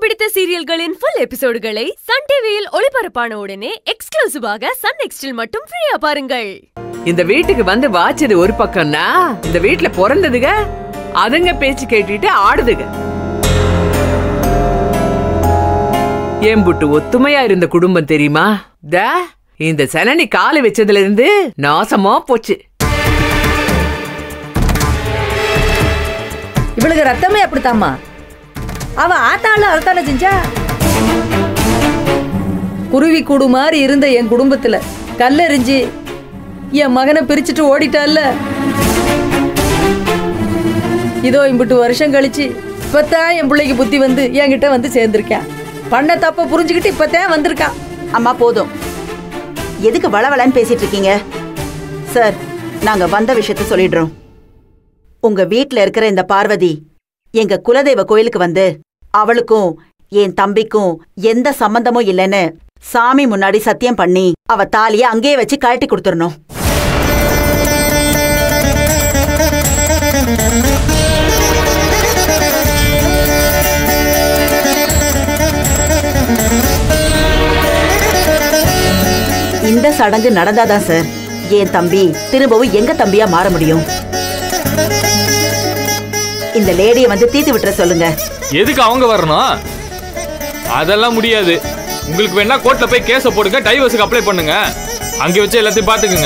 பிடித்த சீரியல்களின் full எபிசோடுகளை Sun டிவியில் ஒளிபரப்பான உடனே எக்ஸ்க்ளூசிவாக சன் நெக்ஸ்டில் மட்டும் ஃப்ரீயா பாருங்கள். இந்த வீட்டுக்கு வந்து வாச்சது ஒரு பக்கம்னா, இந்த வீட்டுல பிறந்ததுங்க அதுங்க பேச்சு கேட்டுட்டு ஆடுதுங்க. ஏம்புட்டு ஒத்துமையா இருந்த குடும்பம் தெரியுமா? இந்த சனனி காலை வச்சதுல இருந்து நாசமா போச்சு. இவளுக்கு ரத்தமே அப்படித்தாமா. அவ ஆத்தாள அறத்தான செஞ்சா. குருவி கூடு மாதிரி இருந்த என் குடும்பத்துல கல்லெறிஞ்சு என் மகனை பிரிச்சுட்டு ஓடிட்டால. இதோ இம்புட்டு வருஷம் கழிச்சு இப்பத்தான் என் பிள்ளைக்கு புத்தி வந்து என்கிட்ட வந்து சேர்ந்திருக்கேன். பண்ண தப்ப புரிஞ்சுக்கிட்டு இப்பத்தான் வந்திருக்கான். அம்மா போதும், எதுக்கு வளவளன்னு பேசிட்டு இருக்கீங்க? சார், நாங்க வந்த விஷயத்த சொல்லிடுறோம். உங்க வீட்டுல இருக்கிற இந்த பார்வதி எங்க குலதெய்வ கோயிலுக்கு வந்து அவளுக்கும் என் தம்பிக்கும் எந்த சம்பந்தமும் இல்லைன்னு சாமி முன்னாடி சத்தியம் பண்ணி அவ தாலிய அங்கேயே வச்சு கழட்டி கொடுத்துடணும். இந்த சடங்கு நடந்தாதான் சார் என் தம்பி திரும்பவும் எங்க தம்பியா மாற முடியும். இந்த லேடியை வந்து தீர்த்து விட்டுற சொல்லுங்க. எதுக்கு அவங்க வரணும்? அதெல்லாம் முடியாது. உங்களுக்கு வேணா கோர்ட்ல போய் கேஸ போடுங்க, டைவர்ஸுக்கு அப்ளை பண்ணுங்க. அங்க வச்சு எல்லாத்தையும் பாத்துக்குங்க.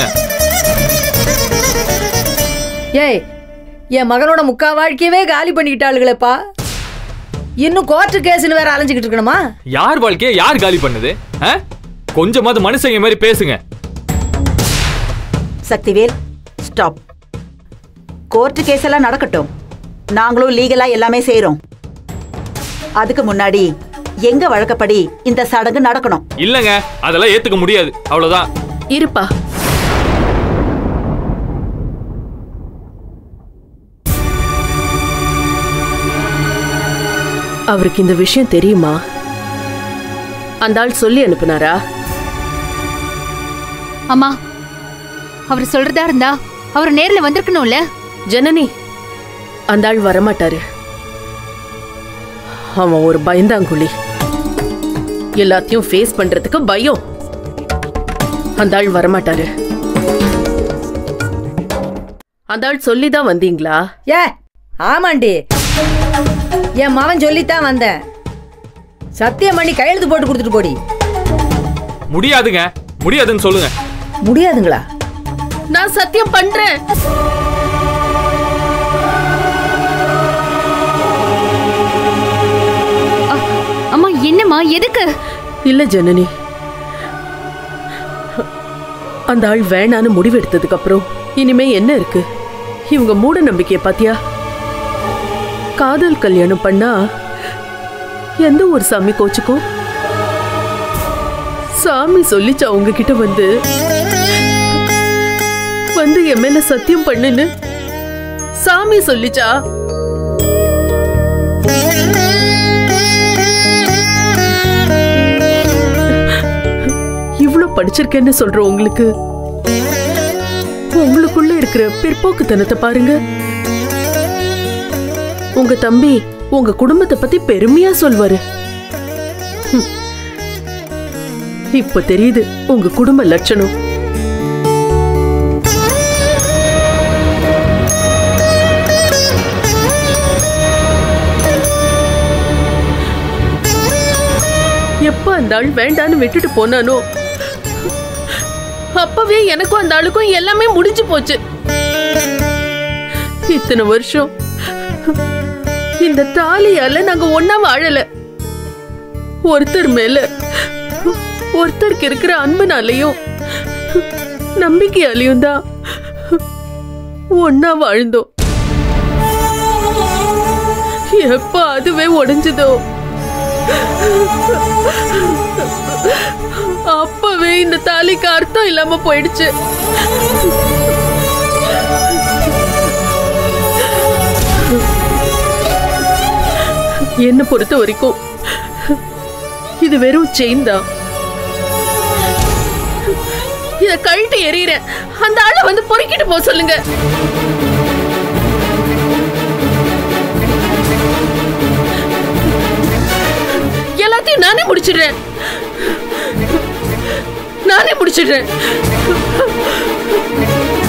ஏய், என் மகனோட முக்கா வாழ்க்கையவே காலி பண்ணிக்கிட்டாளுங்களேப்பா. இன்னும் கோர்ட்டு கேஸ்னு வேற அலைஞ்சுக்கிட்டு இருக்கணுமா? யார் வாழ்க்கைய யார் காலி பண்ணுது? கொஞ்சமாவது மனுஷங்க மாதிரி பேசுங்க. சக்திவேல், ஸ்டாப். கோர்ட்டு கேஸ் எல்லாம் நடக்கட்டும், நாங்களும் லீகலா எல்லாமே செய்யறோம். அதுக்கு முன்னாடி எங்க வழக்கப்படி இந்த சடங்கு நடக்கணும். இல்லங்க, அதெல்லாம் ஏத்துக்க முடியாது. அவ்வளவுதான். இருப்பா. அவருக்கு இந்த விஷயம் தெரியுமா? அந்த ஆள் சொல்லி அனுப்புனாரா? அம்மா, அவர் சொல்றதா இருந்தா அவர் நேர்ல வந்திருக்கணும்ல. ஜனனி, அந்த ஆள் வரமாட்டாரு. அவன் ஒரு பயந்தாங்குழி. எல்லாத்தையும் ஃபேஸ் பண்றதுக்கு பயம். அந்த ஆள் வரமாட்டாரு. அந்த ஆள் சொல்லிதான் வந்தீங்களா? ஏ ஆமாண்டி, என் மகன் சொல்லித்தான் வந்தேன். சத்தியம் பண்ணி கையெழுத்து போட்டு கொடுத்துட்டு போடி. முடியாதுங்க, முடியாதுன்னு சொல்லுங்க. முடியாதுங்களா? நான் சத்தியம் பண்றேன். அம்மா, என்னம்மா, எதுக்கு? இல்ல ஜனனி, அந்த ஆள் வேணான்னு முடிவெடுத்ததுக்கு அப்புறம் இனிமே என்ன இருக்கு? இவங்க மூட நம்பிக்கைய பாத்தியா? காதல் கல்யாணம் பண்ணா எந்த ஒரு சாமி கோச்சுக்கும்? சாமி சொல்லிச்சா உங்ககிட்ட வந்து என் மேல சத்தியம் பண்ணுன்னு? சாமி சொல்லிச்சா? இவ்ளோ படிச்சிருக்கேன்னு சொல்ற உங்களுக்கு உங்களுக்குள்ள இருக்கிற பிற்போக்குத்தனத்தை பாருங்க. உங்க தம்பி உங்க குடும்பத்தை பத்தி பெருமையா சொல்வாரு. இப்ப தெரியுது உங்க குடும்ப லட்சணம். எப்ப அந்த ஆள் வேண்டான்னு விட்டுட்டு போனானோ அப்பவே எனக்கும் அந்த ஆளுக்கும் எல்லாமே முடிஞ்சு போச்சு. இத்தனை வருஷம் இந்த தாலியால நாங்க ஒன்னா வாழல. ஒருத்தர் மேல ஒருத்தருக்கு இருக்கிற அன்புனாலையும் நம்பிக்கையாலையும் தான் ஒன்னா வாழ்ந்தோம். எப்ப அதுவே உடைஞ்சதோ அப்பவே இந்த தாலிக்கு அர்த்தம் இல்லாம போயிடுச்சு. என்ன பொறுத்த வரைக்கும் இது வெறும் செயின் தான். இத கழட்டி எறிகிறேன். அந்த ஆளை வந்து பொறுக்கிட்டு போக சொல்லுங்க. நானே முடிச்சிடுறேன். நானே முடிச்சிடுறேன்.